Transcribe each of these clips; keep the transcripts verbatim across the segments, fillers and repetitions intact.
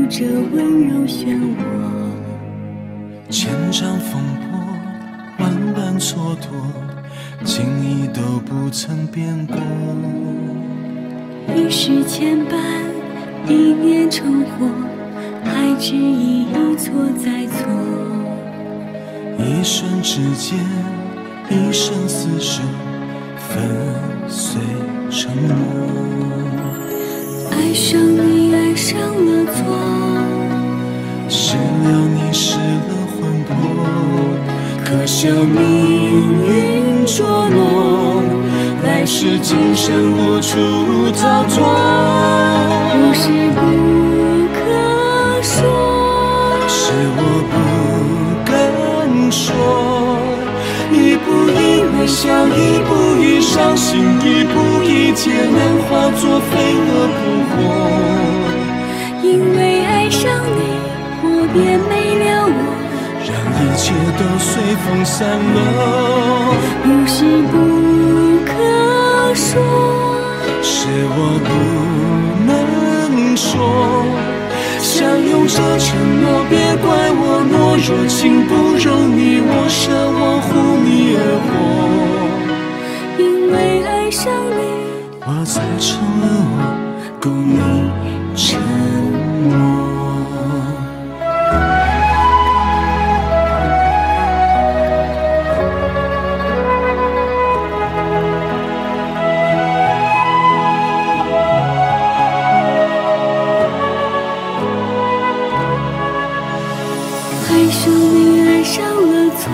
着温柔漩涡。 千丈风波，万般蹉跎，情意都不曾变过。 一世牵绊，一念成祸，还只一一错再错。 一瞬之间，一生厮守，粉碎承诺。 爱上你，爱上了错， 失了你，失了魂魄。可笑命运捉弄，来世今生无处逃脱。 不是不可说， 是我不敢说。一步一微笑，一步一伤心，一步一劫难，化作飞蛾扑火。 因为爱上你，我便没了我， 让一切都随风散落。 不是不可说， 是我不能说。相拥着承诺，别怪我懦弱，情不容你我舍，我护你而活。 因为爱上你， 我才成了我，共你沉默。 爱上你，爱上了错，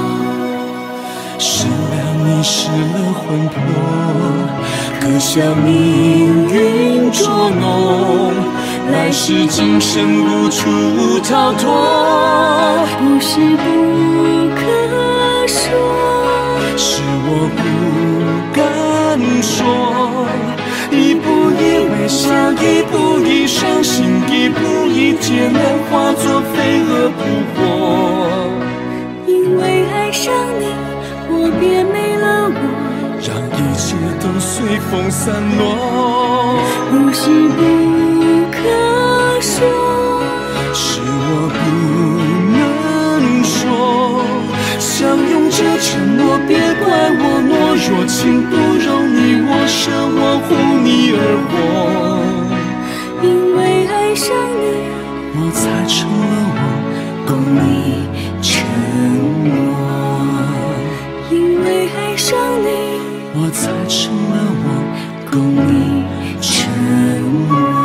失了你，失了魂魄。可笑命运捉弄，来世今生无处逃脱。 不是不可说， 是我不敢说。一步一微笑，一步一伤心，一步一劫难，化作飞蛾扑火。 因为爱上你，我便没了我， 让一切都随风散落。 不是不可说， 是我不能说。相拥着承诺，别怪我懦弱，情不容你我舍，我护你而活。 因为爱上你， 我才成了我，共你沉默。 因为爱上你， 我才成了我，共你沉默。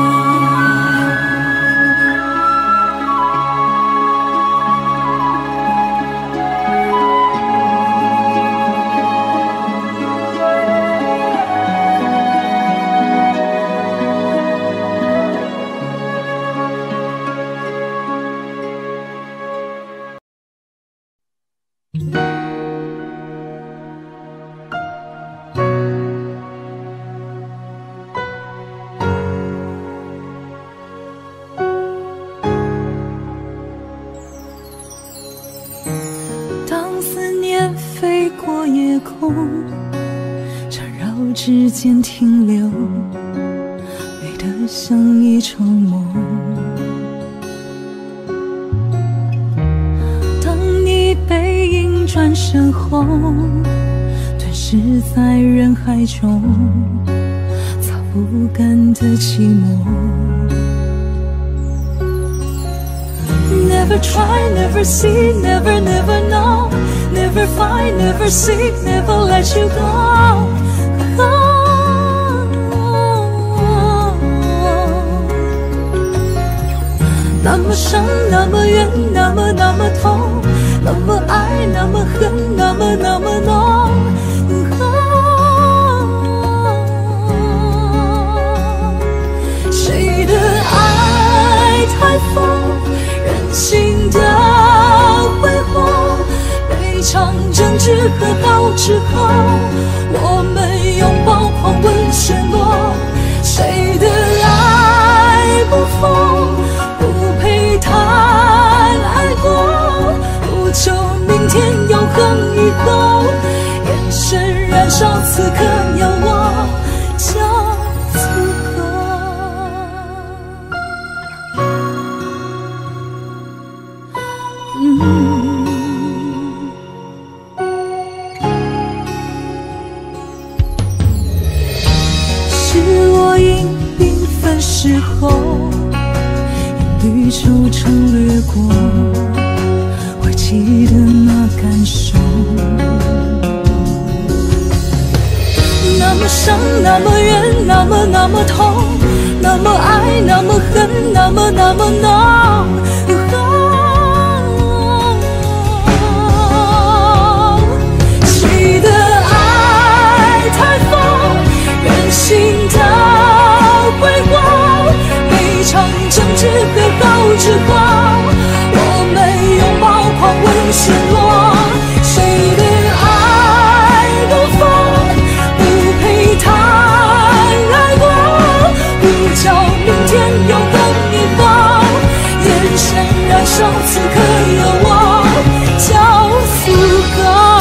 当思念飞过夜空，缠绕指尖停留，美得像一场梦。当你背影转身后，吞噬在人海中，擦不干的寂寞。Never try, never see, never, never know, never find, never seek, never let you go. Oh, 那么伤，那么远，那么那么痛，那么爱，那么恨，那么那么浓。谁的爱太疯？人性的挥霍，被唱争执和好之后，我们拥抱狂吻陷落。谁的爱不疯，不配谈爱过，不求明天永恒以后，眼神燃烧，此刻有我就足够。 那么那么痛，那么爱，那么恨，那么那么浓。谁的爱太疯，任性的挥霍，每场争执和好之后，我们拥抱狂吻陷落。谁的爱如风，不配他爱过，不叫明天有更以后，眼神燃烧，此刻有我叫足够。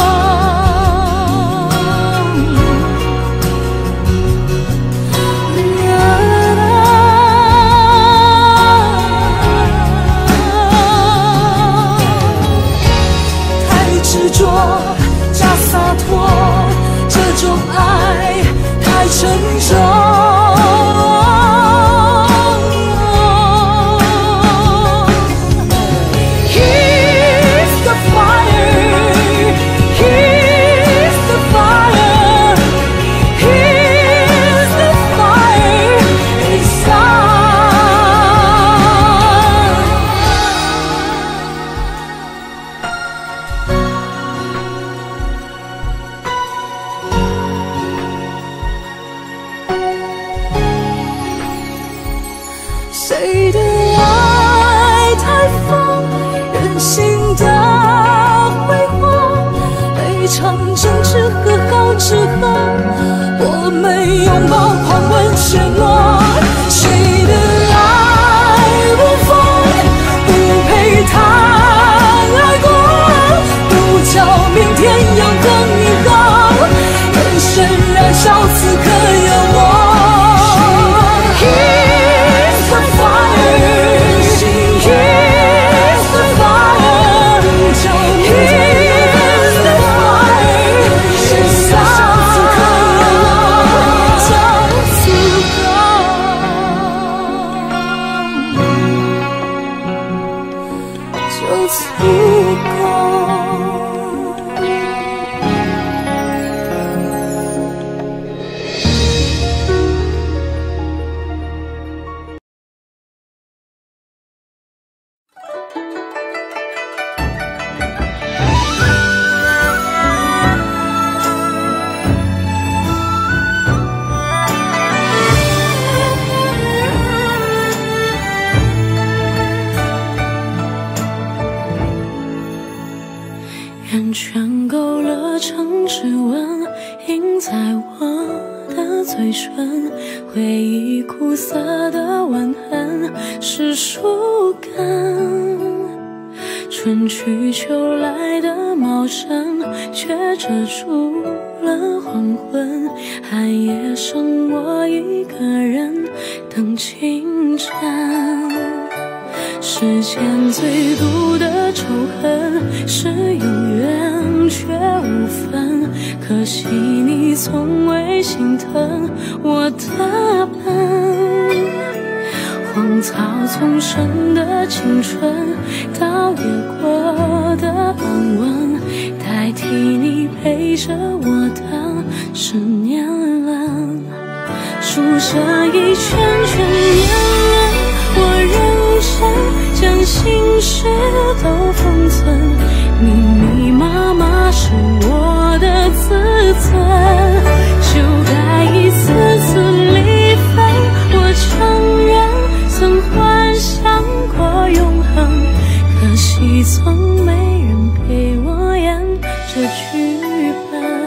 假洒脱，这种爱太沉重。He's the fire, he's the fire, he's the fire inside。谁的爱太疯，任性的挥霍，每场争执和好之后，我们拥抱狂吻陷落。谁的爱如风，不配他爱过，不叫明天有更以后，眼神燃烧，此刻有我。 圆圈勾勒成指纹，印在我的嘴唇，回忆苦涩的吻痕是树根。春去秋来的茂盛，却遮住了黄昏，寒夜剩我一个人等清晨。世间最毒的仇恨是永远却无分，可惜你从未心疼我的笨。荒草丛生的青春，倒也过的安稳，代替你陪着我的是年轮。数着一圈圈年轮，我认真将心事都封存，密密麻麻是我的自尊。就该一次次离分，我承认曾幻想过永恒，可惜从没人陪我演这剧本。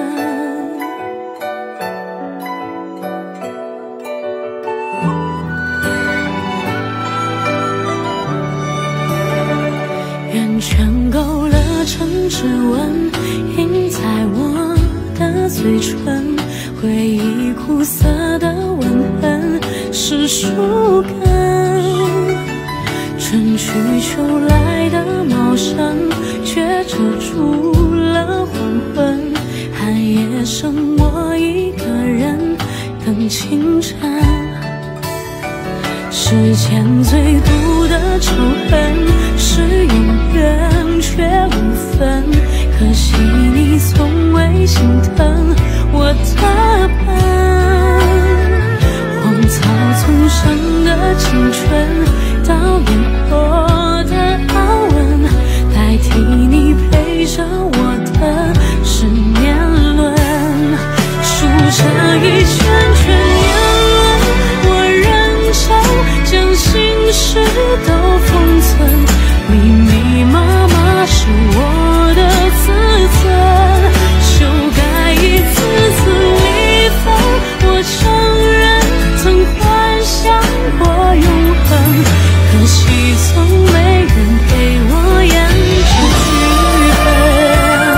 圆圈勾勒成指纹，印在我的嘴唇，回忆苦涩的吻痕是树根。春去秋来的茂盛，却遮住了黄昏，寒夜剩我一个人等清晨。世间最毒的仇恨是永远却无分，可惜你从未心疼我的笨。 青春到烟火的安稳，代替你陪着我的十年轮，数着一圈圈年轮，我认真将心事都封存，密密麻麻是我的自尊，修改一次次离分，我承认曾幻想过永恒，可惜从没人陪我演这剧本。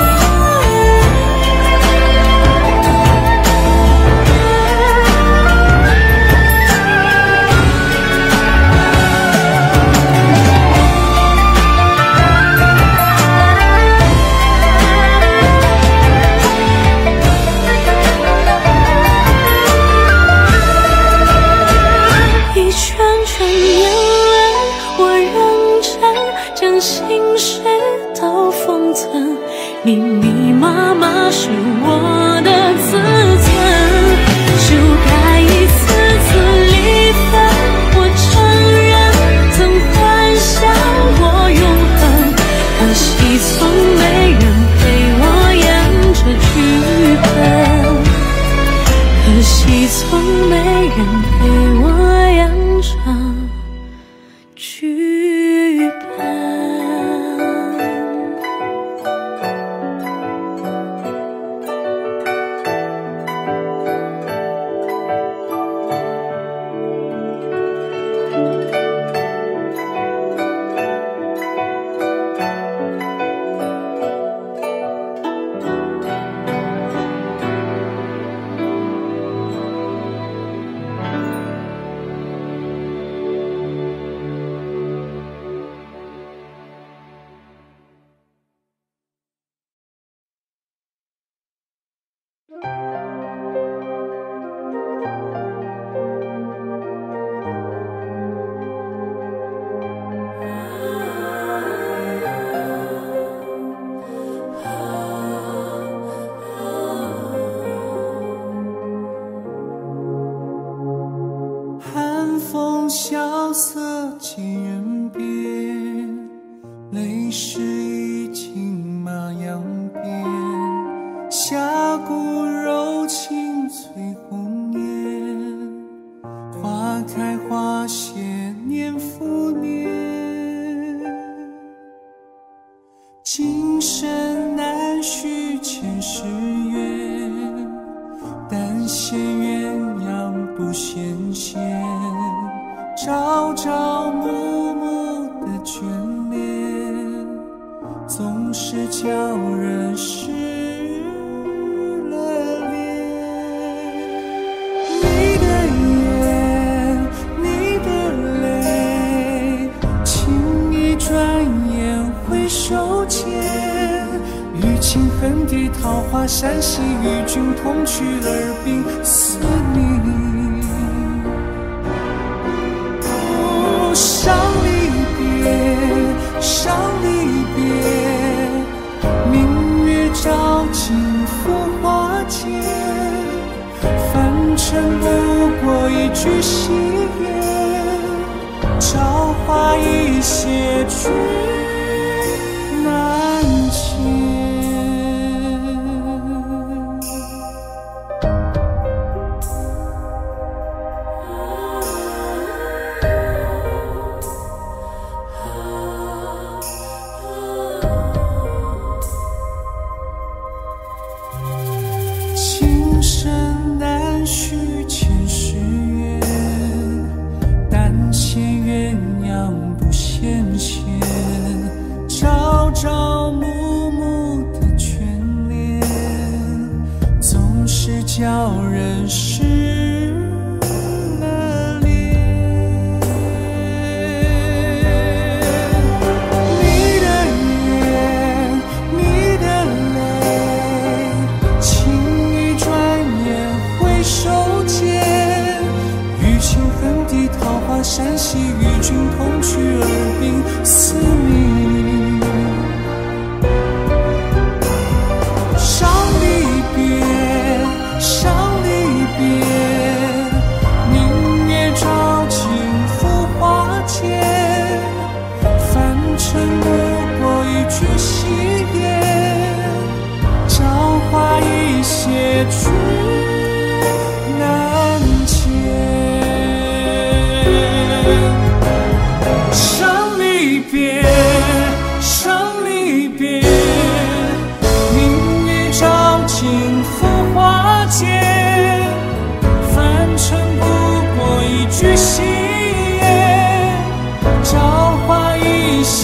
一圈圈年轮，我认真将心事都封存，密密麻麻是我的自尊，修改一次次离分，我承认曾幻想过永恒，可惜从没人陪我演这剧本，可惜从没人陪我演这剧本。 寒风萧瑟几人边，泪湿衣襟马扬鞭，峡谷柔情醉红颜，花开花谢年复年，今生难续前世缘，但羡鸳鸯不羡仙，朝朝暮暮的眷恋，总是叫人失了恋。你的眼，你的泪，轻易转眼回首间，与情恨的桃花扇兮，与君同去耳鬓思你。伤离别，伤离别，明月照尽浮华间，凡尘不过一句戏言，朝花一谢句难见。但羡鸳鸯不羡仙，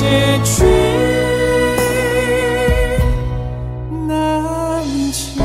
结局难解。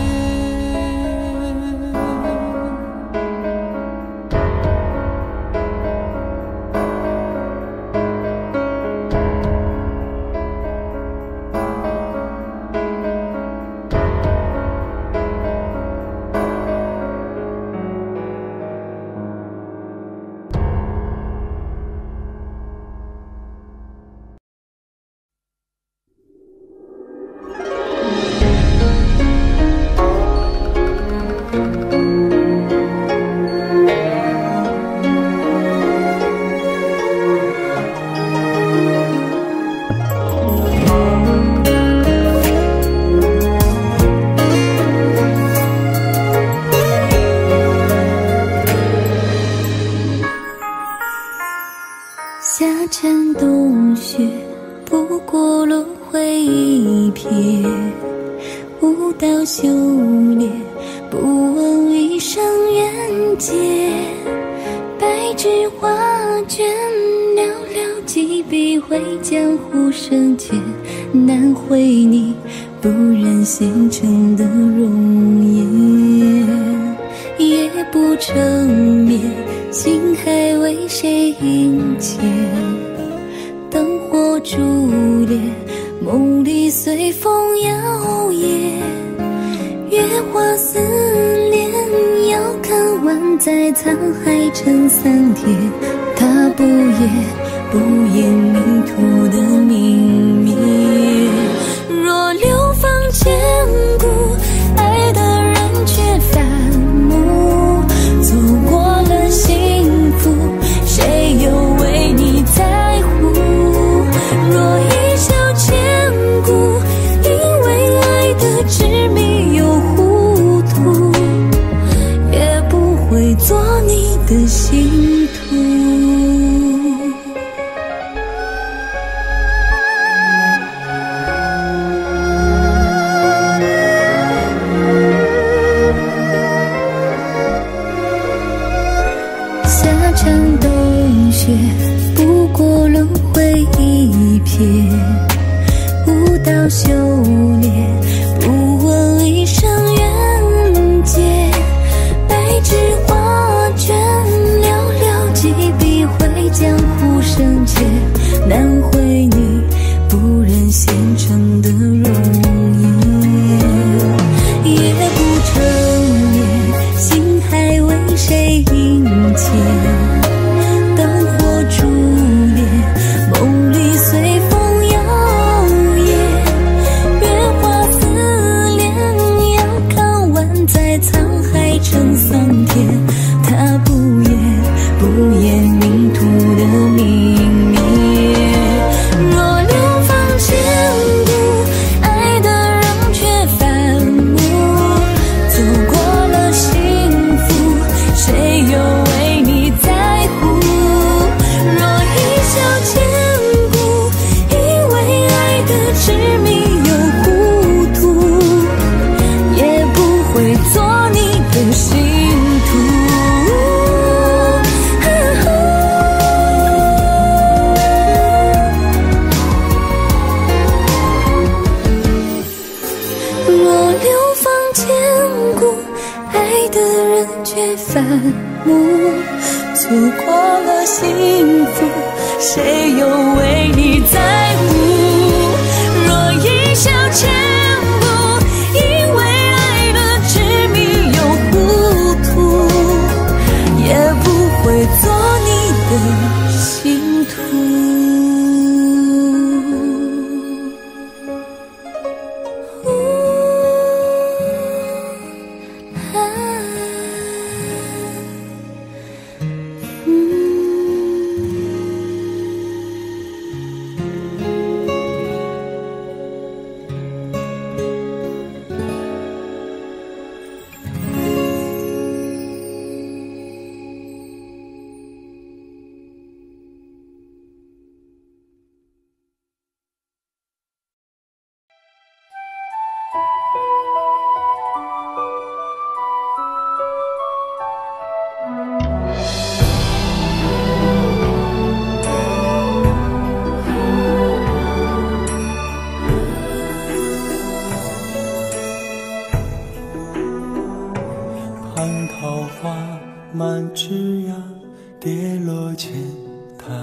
夏蝉冬雪，不过轮回一瞥。舞刀修炼，不问一生缘劫。白纸画卷，寥寥几笔绘江湖生劫。难绘你不忍纤尘的容颜，夜不成眠，心还为谁萦牵？灯火烛烈，梦里随风摇曳。月华似莲，遥看万载沧海成桑田。他不言不言迷途的泯灭。若流芳千古，爱的人却反目。走过了幸福，谁又为你在乎？若一笑千古，因为爱的执迷又糊涂，也不会做你的信徒。夏蝉冬雪，不过轮回一瞥。舞刀修炼，不问一生缘劫。白纸画卷，寥寥几笔绘江湖生劫。难绘你不忍纤尘的容颜，夜不成眠，心还为谁萦牵？灯火烛烈，梦里随风摇曳。月华似莲，遥看万载沧海成桑田。他不言不言迷途的泯灭。若流芳千古，爱的人却反目。走过了幸福，谁又为你在乎？若一笑千古，因为爱的执迷又糊涂，也不会做你的信徒。若流芳千古，爱的人却反目。走过了幸福，谁又为你在乎？若一笑千古，因为爱的执迷又糊涂，也不会做你的信徒。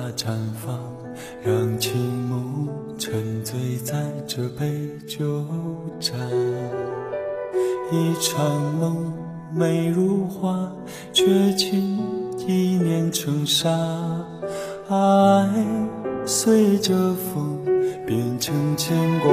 绽放，让倾慕沉醉在这杯酒盏。一场梦美如画，却轻易碾成沙。爱随着风变成牵挂，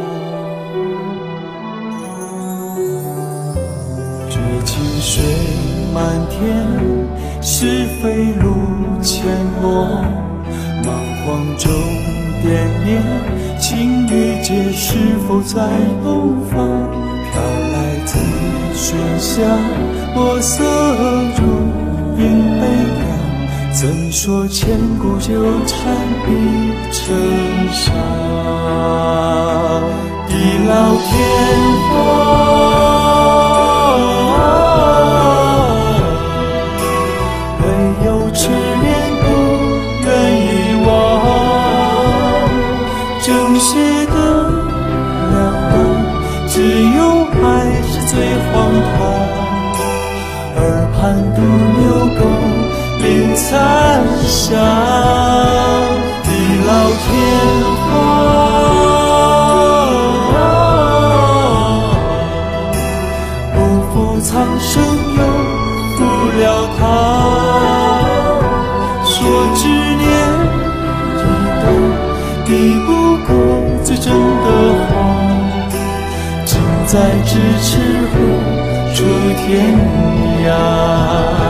绝情水满天，是非路阡陌。彷徨中惦念，情与劫是否在东方？飘来自喧嚣，墨色如云悲凉，怎说千古纠缠必成伤？地老天荒，唯有痴恋不愿遗忘。正邪的两端，只有爱是最荒唐。耳畔独留宫铃残响，地老天荒，不负苍生又负了他。说执念一段，抵不过最真的谎。近在咫尺后出天涯。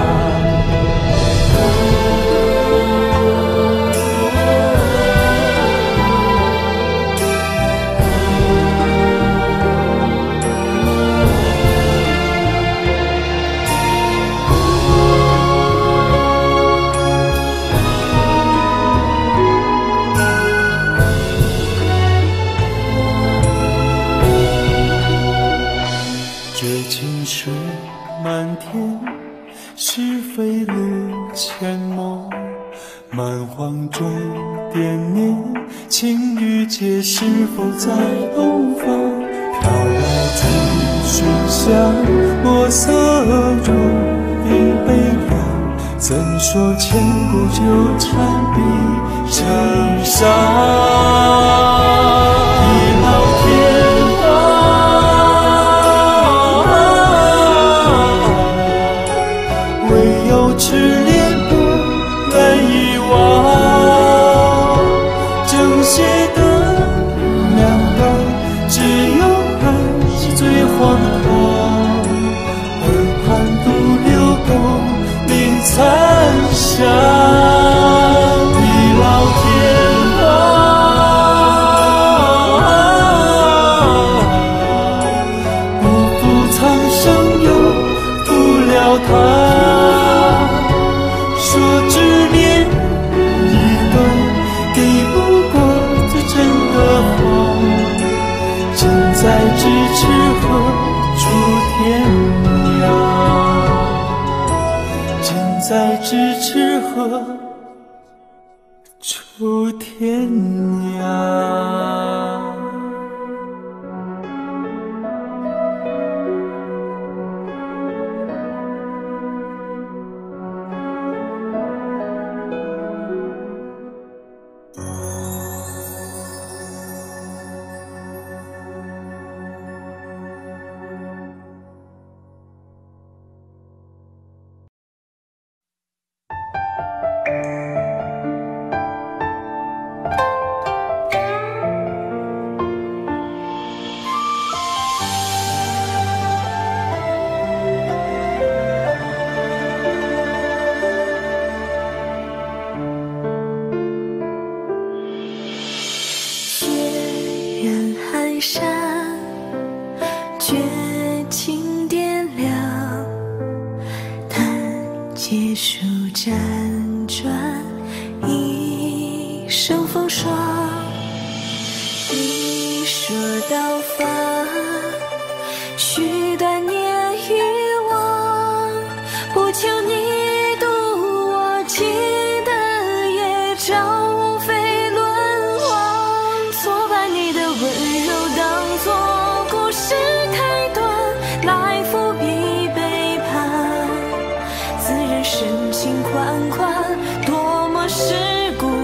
绝情水满天，是非路阡陌。蛮荒中惦念，情与劫是否在东方？飘来自喧嚣，墨色如云悲凉，怎说千古纠缠必成伤？地老天荒，唯有痴恋不愿遗忘。正邪的两端，只有爱是最荒唐。耳畔独留宫铃残响，地老天荒，不负苍生又负了他。说执念一段，抵不过最真的谎。近在咫尺后出天涯，近在咫尺后出天涯。 山，绝情点亮，弹结束辗转，一生风霜。一说到发，许断念欲望，不求你渡我情的夜照。深情款款，多么世故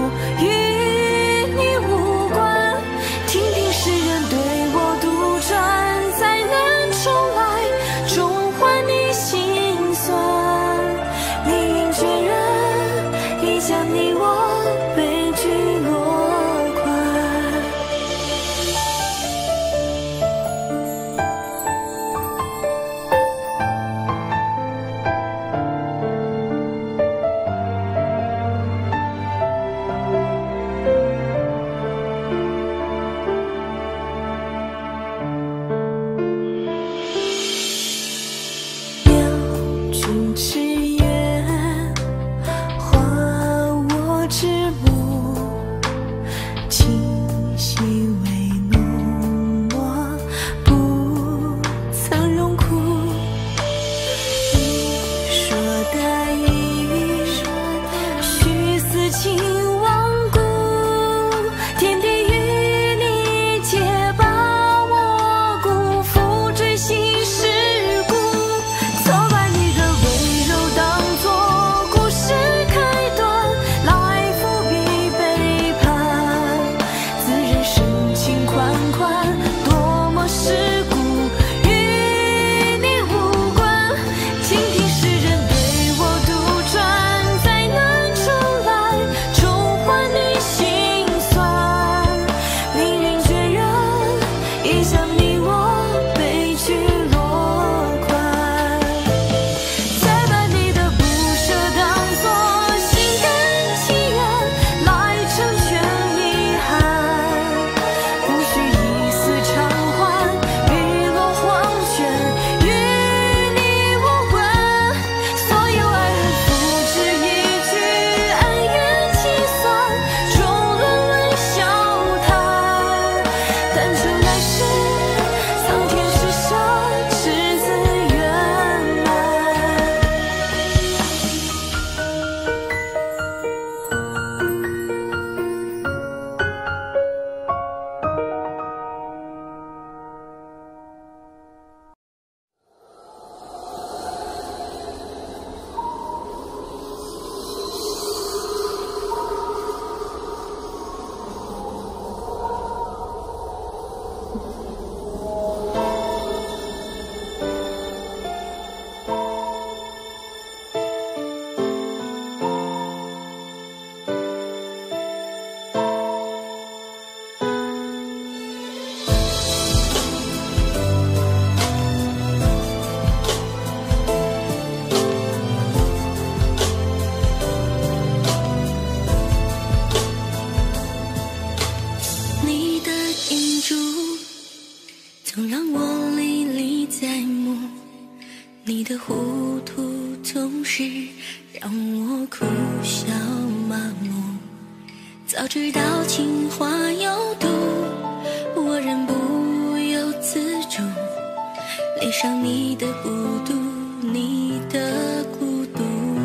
早知道情话有毒，我仍不由自主恋上你的孤独，你的孤独，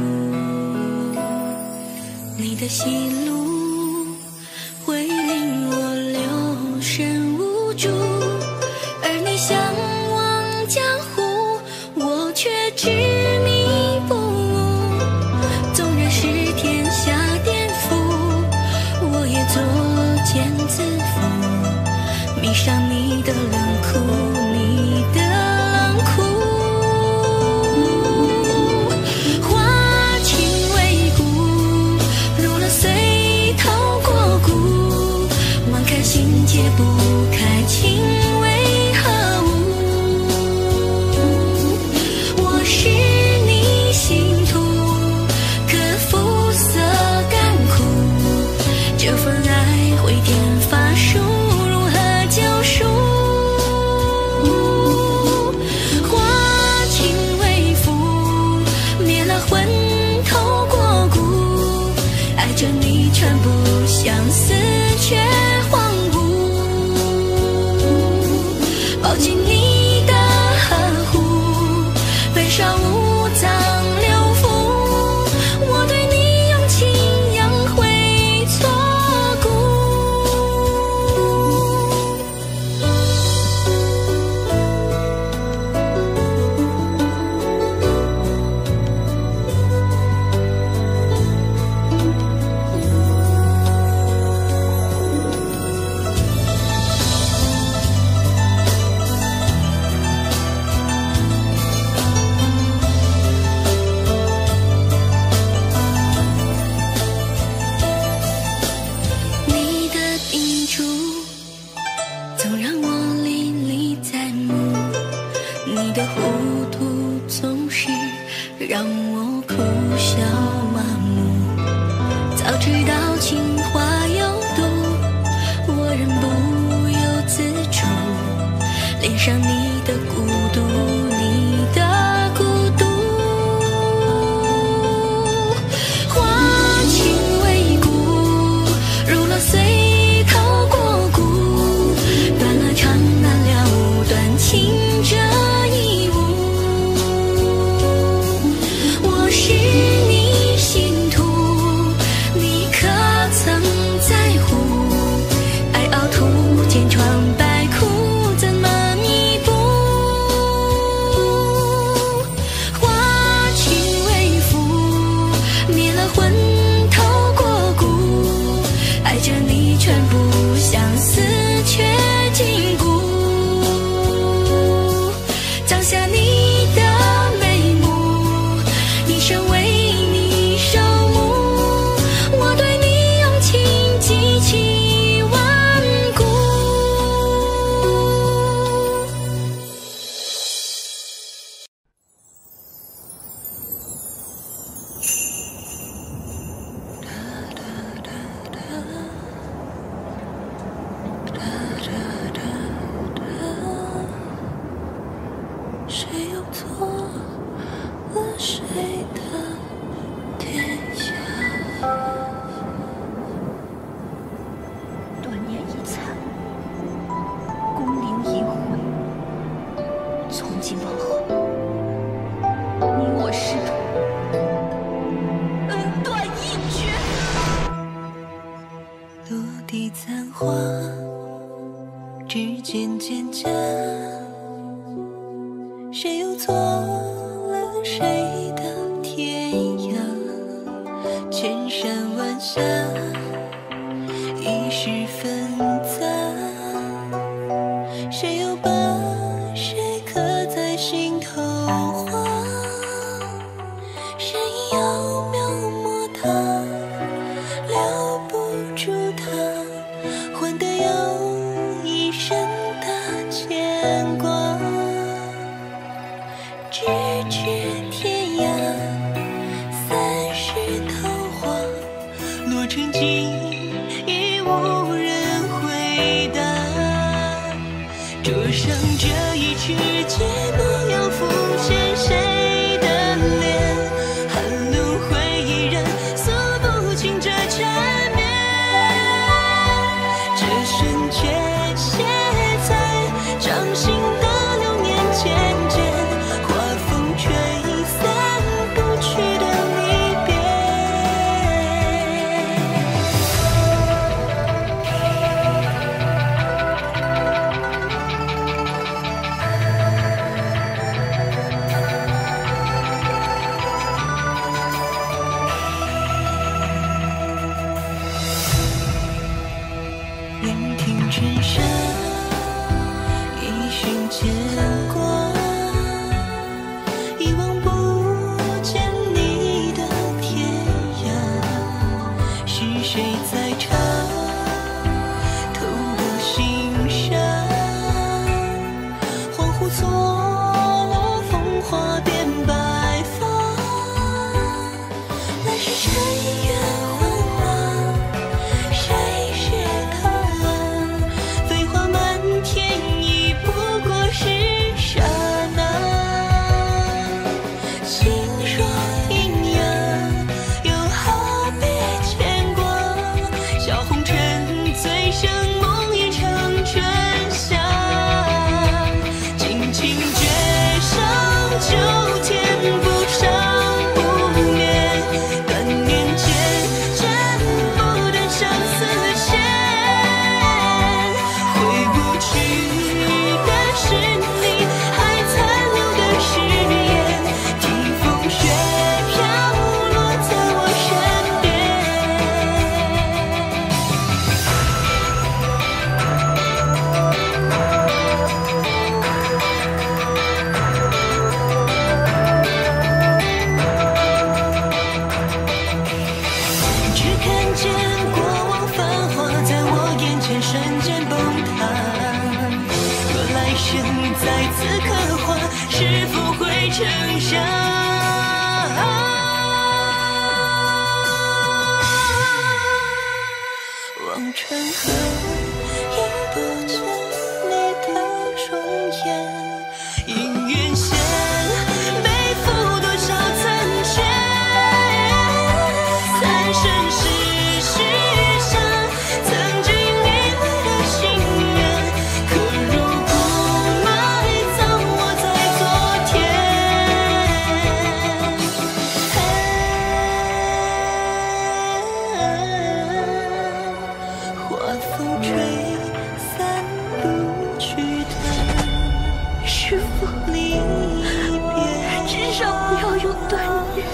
你的喜怒会令我留神无主，而你向往江湖，我却执迷不悟。纵然是天下颠覆，我也作茧自缚，迷上你的冷酷，你的冷酷。花情未古，入了髓透过骨，万开心解不开，情为何物？我是你信徒，可肤色甘苦，这份爱回天乏术，如何救赎？花情未腐，灭了魂透过骨，爱着你全部相思却荒芜，抱紧你的呵护，悲伤无藏留付，我对你用情养会错骨。你的叮嘱总让我历历在目，你的糊涂总是让我哭笑麻木。早知道情话有毒，我仍不由自主恋上你的孤独，你的孤独。花情未古，入了髓透过骨，断了肠难了断情这一幕。我是你信徒，你可曾在乎？爱凹凸千疮百窟，怎么弥补？花情未腐，灭了魂透过骨，爱着你全部相思却禁锢，葬下你的眉目，一生为你守墓，我对你用情极其顽固。谁又错了谁的天下？ 断念已残，功名已毁。从今往后，你我师徒恩断义绝。 落地簪花，指尖渐渐，谁又错了谁的天涯？千山万峡，一时分散，谁又把谁刻在心头画？谁要描摹它，留不住它，换得有一生的牵挂。咫尺天涯，三世桃花，落成金已无人回答。桌上这一曲结，莫要浮现谁的脸？寒露会依然诉不尽这缠绵。 任凭尘沙一瞬间过，一望不见你的天涯，是谁在唱透了心伤？恍惚错落，风华变白发，来世尘缘幻化，谁是他？飞花满天，已不过是刹那。情若阴阳，又何必牵挂？笑红尘，醉生梦已成春夏。轻轻绝上九天，不伤不灭。断念间，斩不断相思线。回不去的是你，还残留的誓言。听风雪飘落在我身边。只看见过往繁华在我眼前瞬间崩塌。若来生再次刻画，是否会成沙？望穿河，映不见你的容颜。姻缘线，背负多少残缺？三生石石上，曾经你为的心愿，可如故埋葬我在昨天。花风吹散不去的是否离别？ 至少不要有断念。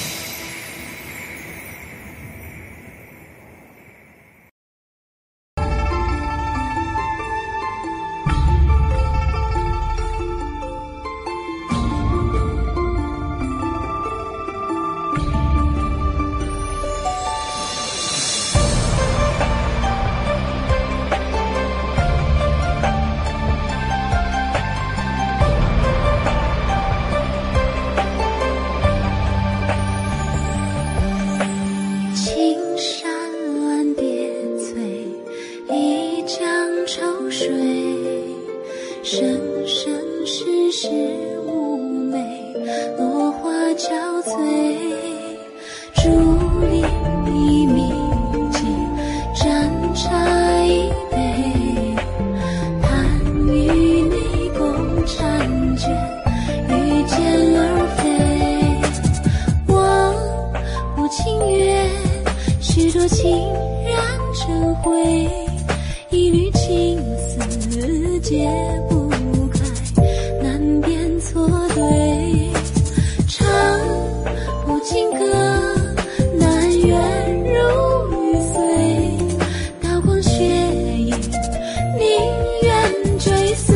青山乱叠翠，一江愁水。生生世世妩媚，落花憔悴。竹林一米间，沾茶一杯。盼与你共婵娟，御剑而飞。望不情愿，许多情染成灰，一缕情丝解不开，难辨错对。唱不尽歌，难圆如玉碎。刀光血影，宁愿追随。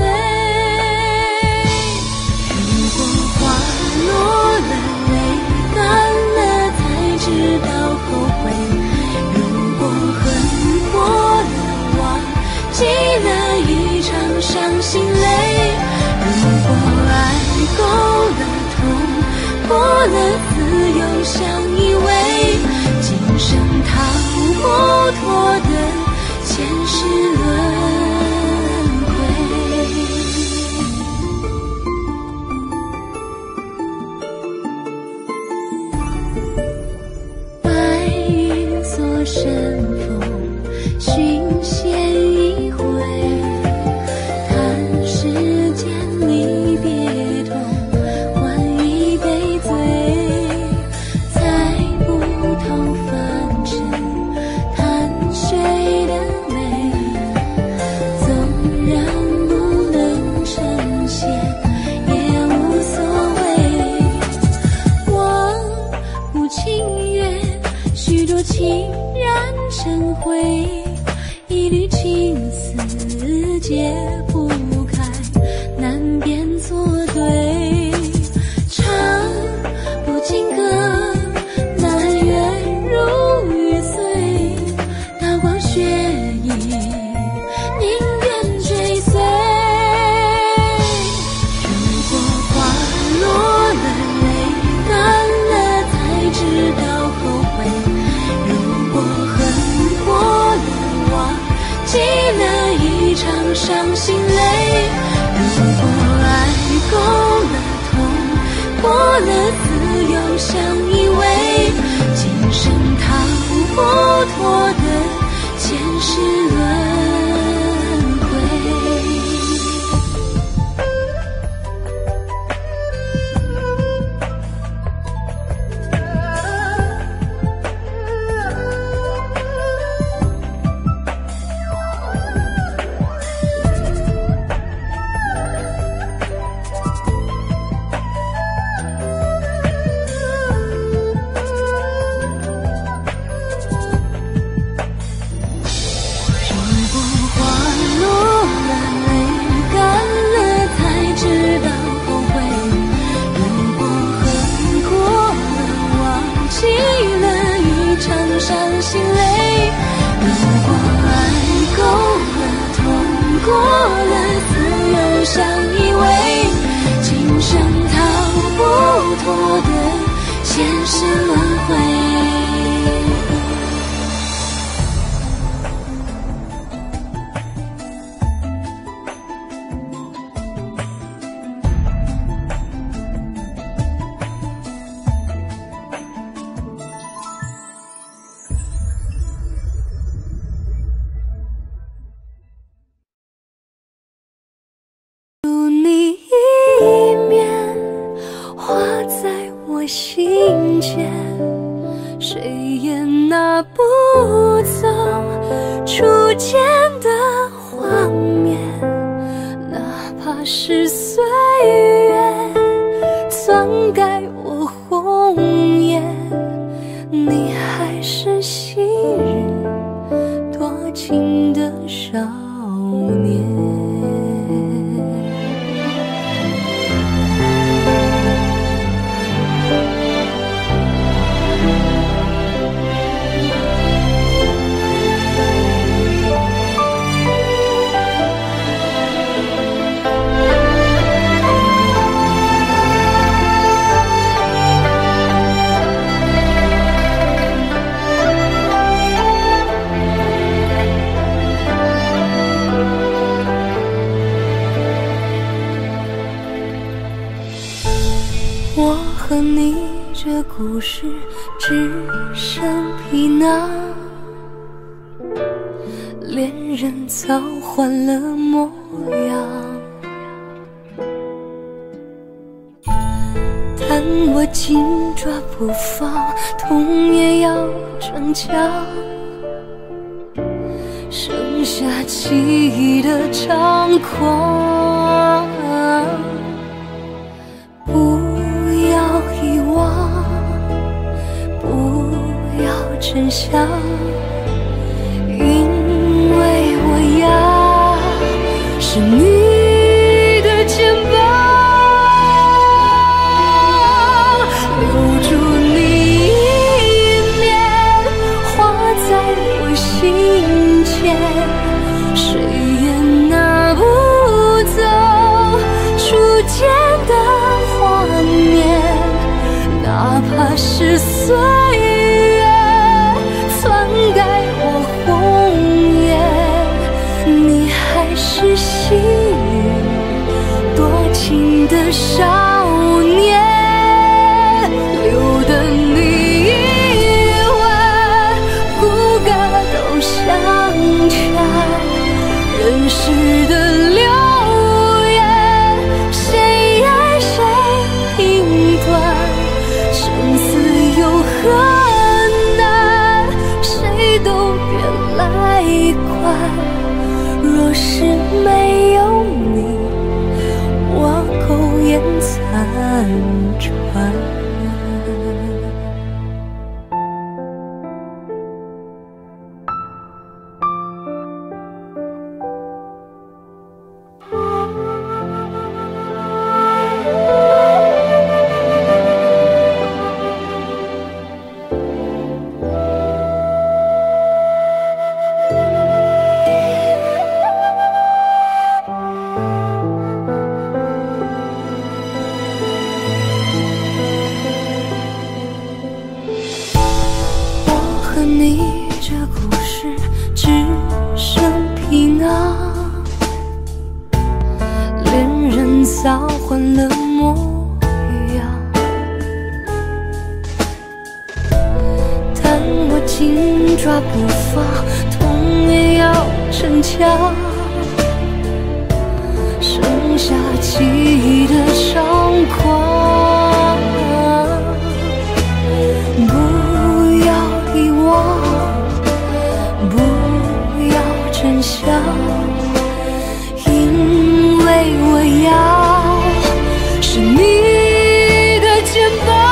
如果花落了，泪干了，才知道后悔。如果恨过了，忘记了一场伤心泪。如果爱够了，痛过了，自由相依偎。今生逃不脱的前世轮回。白云锁神风，寻仙一回。看世间离别痛，换一杯醉。猜不透凡尘，谈雪血液，宁愿追随。如果花落了，泪干了，才知道后悔；如果恨过了，忘记了一场伤心泪；如果爱够了，痛过了，自由相依偎，今生逃不脱的前世轮回。心间，谁也拿不走初见的画面，哪怕是岁月篡改我红颜，你还是昔日多情的少年。我和你这故事只剩皮囊，恋人早换了模样，但我紧抓不放，痛也要逞强，剩下记忆的猖狂。不遗忘，不要真相，因为我要是你的肩膀，留住你一面，画在我心间，谁也拿不走初见的画面，哪怕是岁月篡改我红颜，你还是昔日多情的少年，留得你一吻，骨骼都相缠，人世的流言，谁爱谁评断，生死有何难，谁都别来管。若是没有你，我苟延残啊，恋人早换了模样，但我紧抓不放，痛也要逞强，剩下记忆的猖狂。不要遗忘，不要真相，因为我要是你的肩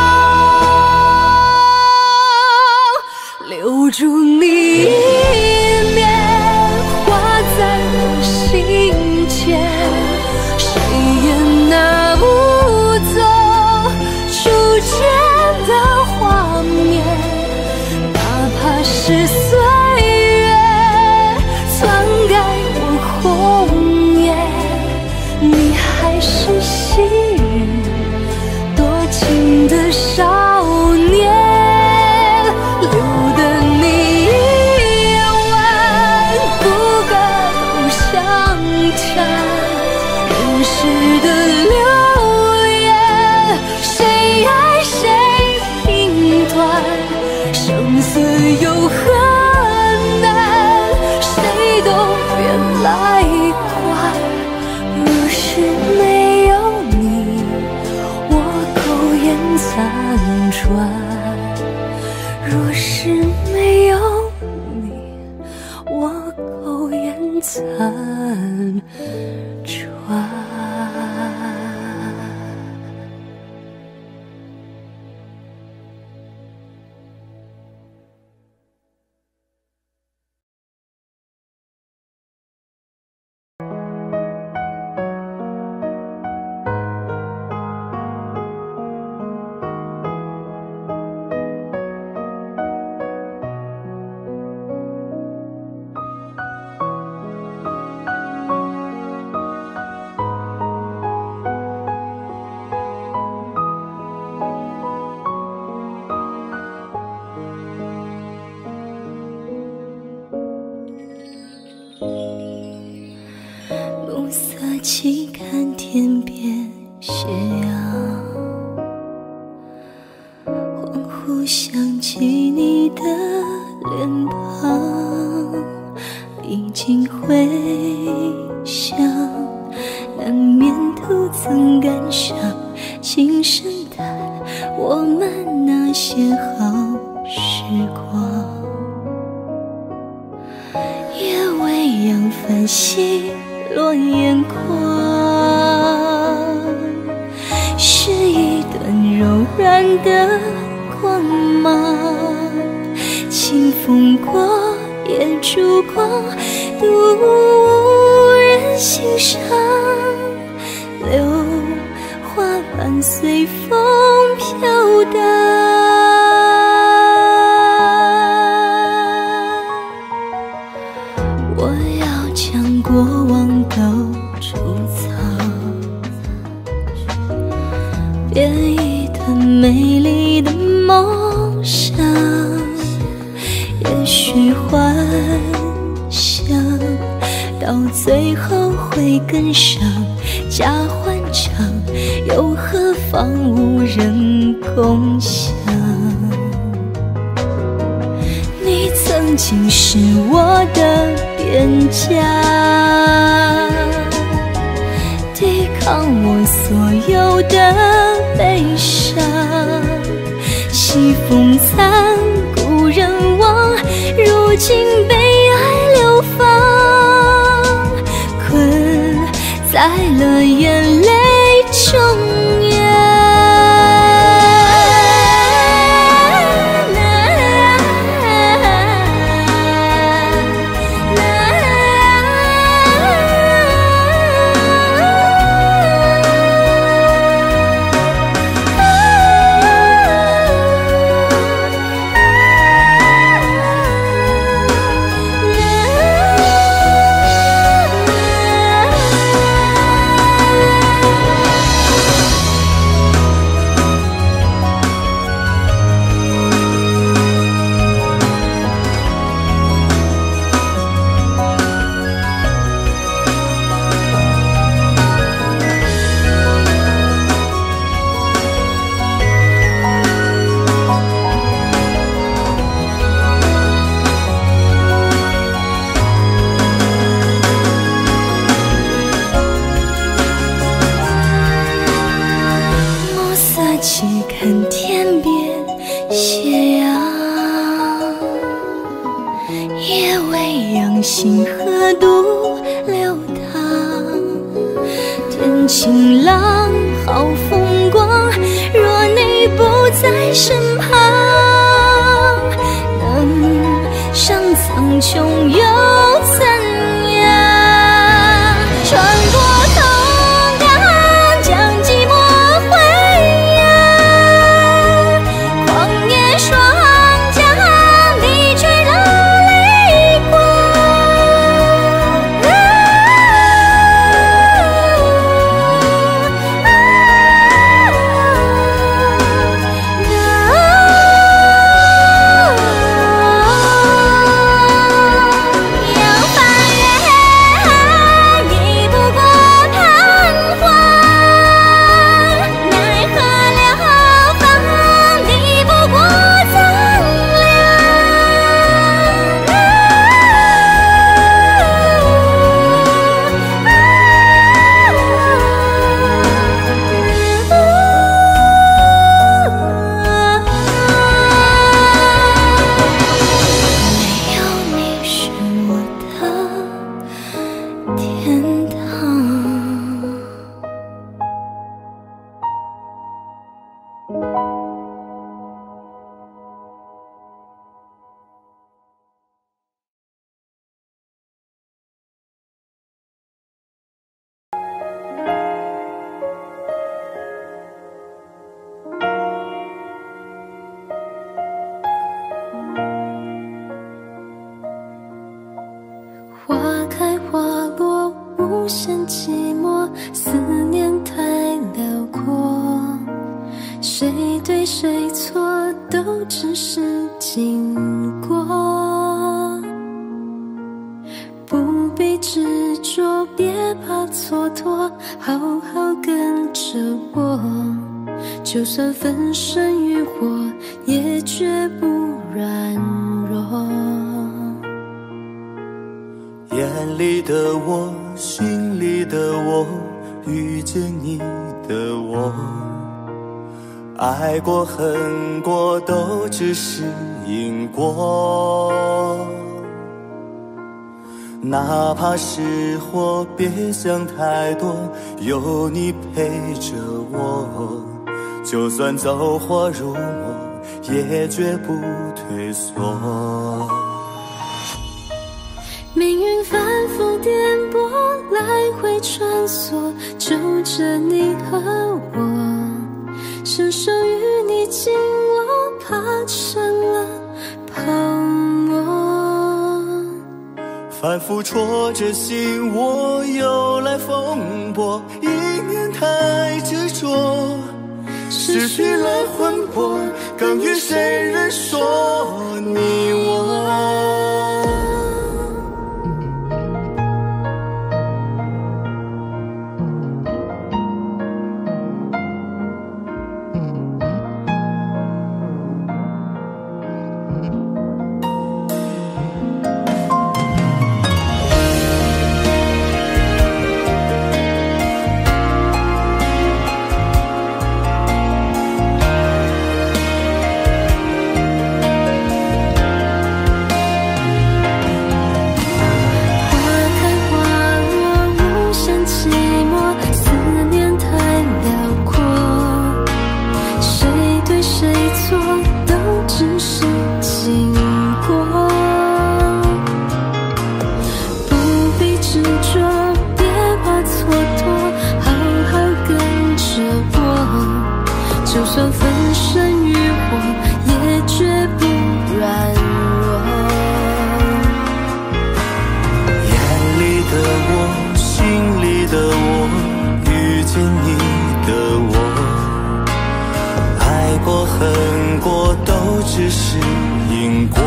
膀，留住你一面，画在我心间，谁也拿不走初见的画面，哪怕是岁月篡改我红颜，你还是昔日多情的少年，留得你一晚不个都相谈，人世的流言，谁爱谁评断，生死有何难，谁都别来管。若是没有你，我苟延残喘；若是没有你，我苟延残喘。暮色起，看天边斜阳，恍惚想起你的脸庞，历经回想，难免都曾感伤，轻声叹我们那些好时光，也未扬帆息落眼眶，是一段柔软的光芒，清风过也烛光，独无人欣赏，榴花瓣随风飘荡。我要将过往都储藏，编一段美丽的梦想，也许幻想到最后会更伤，假欢唱又何妨无人共享。你曾经是我的边疆，抵抗我所有的悲伤，西风残，故人忘，如今被爱流放，困在了眼泪中央。 额度流淌。天晴朗，好风光，若你不在身旁，能上苍穹又怎样？穿过同港，将寂寞挥扬，狂野双桨，你坠了泪光。扬帆远航，已不过彷徨，奈何流放，抵不过苍没有你是我的天堂。 花开花落，无限寂寞，思念太辽阔。谁对谁错，都只是经过。不必执着，别怕蹉跎，好好跟着我。就算粉身浴火，也绝不软弱。 眼里的我，心里的我，遇见你的我，爱过恨过都只是因果。哪怕是祸，别想太多，有你陪着我，就算走火入魔，也绝不退缩。 命运反复颠簸，来回穿梭，就着你和我，伸手与你紧握，怕成了泡沫。 反复戳着心窝，又来风波，一念太执着，失去了魂魄，更与谁人说你我。 就算粉身浴火，也绝不软弱。 眼里的我，心里的我，遇见你的我，爱过恨过都只是因果。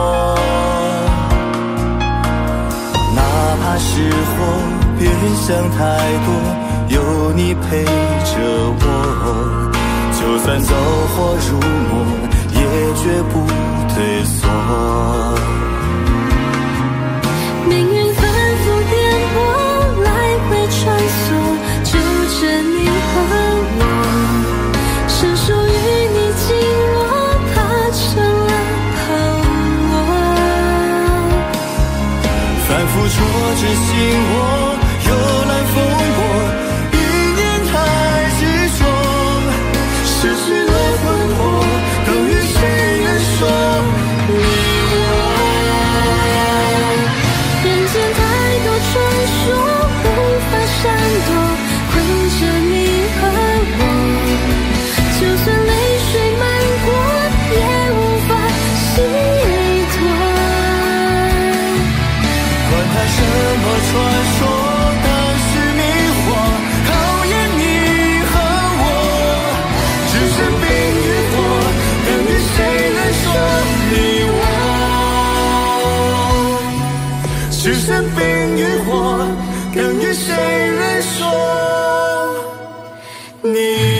哪怕是祸，别想太多，有你陪着我。就算走火入魔，也绝不退缩。 命运反复颠簸，来回穿梭，就着你和我，伸手与你紧握，怕成了泡沫。 反复戳知心我幽兰风波，一念太执着，失去了魂魄，等于谁人说你我？ 人间太多传说无法闪躲，困着你和我，就算泪水漫过也无法洗脱。 管它什么传说，当时迷惑考验你和我，只是冰与火，等于谁人说你我？只剩冰与火，等于谁人说你